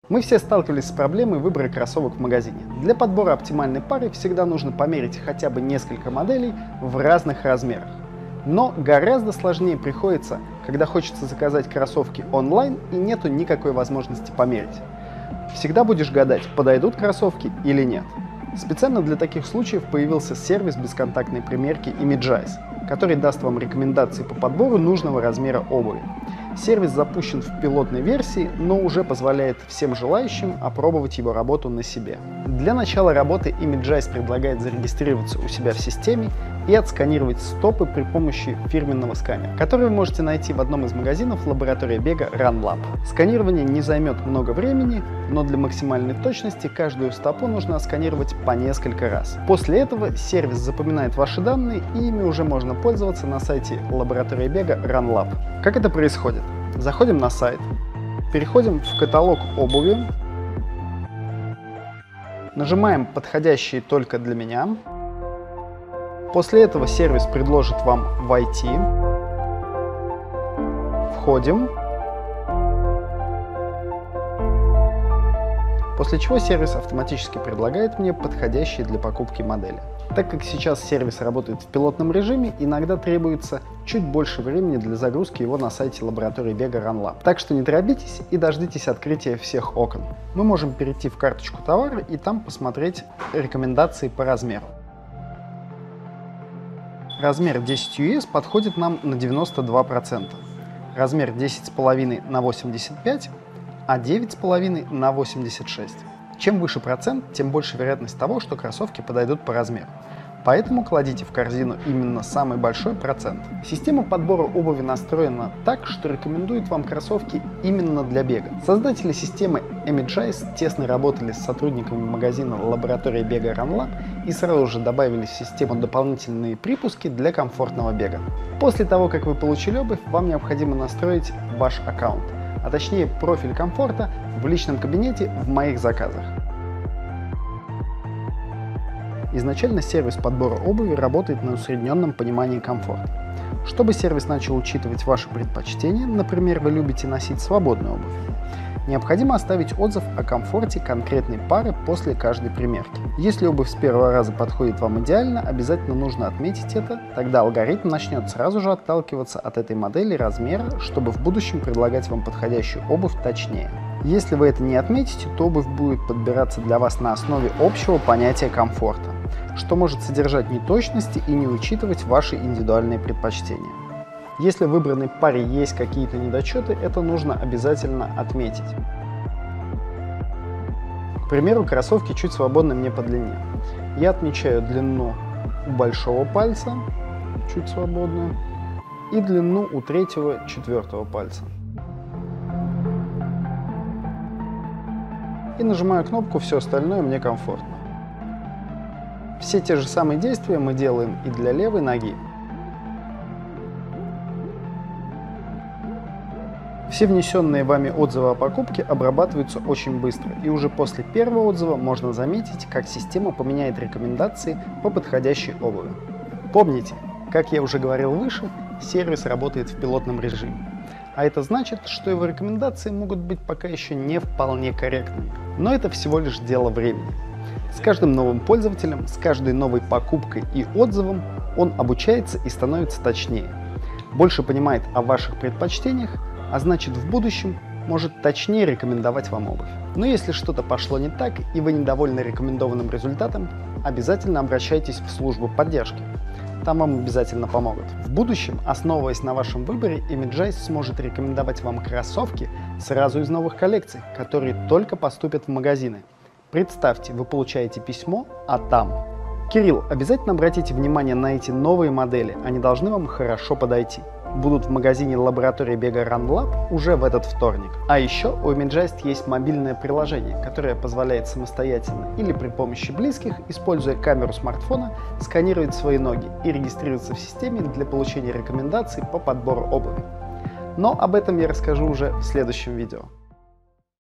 Мы все сталкивались с проблемой выбора кроссовок в магазине. Для подбора оптимальной пары всегда нужно померить хотя бы несколько моделей в разных размерах. Но гораздо сложнее приходится, когда хочется заказать кроссовки онлайн и нету никакой возможности померить. Всегда будешь гадать, подойдут кроссовки или нет. Специально для таких случаев появился сервис бесконтактной примерки Imagise, который даст вам рекомендации по подбору нужного размера обуви. Сервис запущен в пилотной версии, но уже позволяет всем желающим опробовать его работу на себе. Для начала работы Imagise предлагает зарегистрироваться у себя в системе и отсканировать стопы при помощи фирменного сканера, который вы можете найти в одном из магазинов лаборатории бега RunLab. Сканирование не займет много времени, но для максимальной точности каждую стопу нужно отсканировать по несколько раз. После этого сервис запоминает ваши данные, и ими уже можно пользоваться на сайте лаборатории бега RunLab. Как это происходит? Заходим на сайт, переходим в каталог обуви, нажимаем «Подходящие только для меня». После этого сервис предложит вам войти. Входим. После чего сервис автоматически предлагает мне подходящие для покупки модели. Так как сейчас сервис работает в пилотном режиме, иногда требуется чуть больше времени для загрузки его на сайте лаборатории бега RunLab. Так что не торопитесь и дождитесь открытия всех окон. Мы можем перейти в карточку товара и там посмотреть рекомендации по размеру. Размер 10 US подходит нам на 92%, размер 10,5 на 85%, а 9,5 на 86%. Чем выше процент, тем больше вероятность того, что кроссовки подойдут по размеру. Поэтому кладите в корзину именно самый большой процент. Система подбора обуви настроена так, что рекомендует вам кроссовки именно для бега. Создатели системы Imagise тесно работали с сотрудниками магазина лаборатории бега RunLab и сразу же добавили в систему дополнительные припуски для комфортного бега. После того, как вы получили обувь, вам необходимо настроить ваш аккаунт, а точнее профиль комфорта в личном кабинете в «Моих заказах». Изначально сервис подбора обуви работает на усредненном понимании комфорта. Чтобы сервис начал учитывать ваши предпочтения, например, вы любите носить свободную обувь, необходимо оставить отзыв о комфорте конкретной пары после каждой примерки. Если обувь с первого раза подходит вам идеально, обязательно нужно отметить это, тогда алгоритм начнет сразу же отталкиваться от этой модели размера, чтобы в будущем предлагать вам подходящую обувь точнее. Если вы это не отметите, то обувь будет подбираться для вас на основе общего понятия комфорта, что может содержать неточности и не учитывать ваши индивидуальные предпочтения. Если в выбранной паре есть какие-то недочеты, это нужно обязательно отметить. К примеру, кроссовки чуть свободны мне по длине. Я отмечаю длину у большого пальца, чуть свободную, и длину у третьего, четвертого пальца. И нажимаю кнопку «Все остальное мне комфортно». Все те же самые действия мы делаем и для левой ноги. Все внесенные вами отзывы о покупке обрабатываются очень быстро, и уже после первого отзыва можно заметить, как система поменяет рекомендации по подходящей обуви. Помните, как я уже говорил выше, сервис работает в пилотном режиме. А это значит, что его рекомендации могут быть пока еще не вполне корректными. Но это всего лишь дело времени. С каждым новым пользователем, с каждой новой покупкой и отзывом он обучается и становится точнее. Больше понимает о ваших предпочтениях, а значит в будущем может точнее рекомендовать вам обувь. Но если что-то пошло не так и вы недовольны рекомендованным результатом, обязательно обращайтесь в службу поддержки. Там вам обязательно помогут. В будущем, основываясь на вашем выборе, Imagise сможет рекомендовать вам кроссовки сразу из новых коллекций, которые только поступят в магазины. Представьте, вы получаете письмо, а там: «Кирилл, обязательно обратите внимание на эти новые модели, они должны вам хорошо подойти. Будут в магазине лаборатории бега RunLab уже в этот вторник». А еще у Imagise есть мобильное приложение, которое позволяет самостоятельно или при помощи близких, используя камеру смартфона, сканировать свои ноги и регистрироваться в системе для получения рекомендаций по подбору обуви. Но об этом я расскажу уже в следующем видео.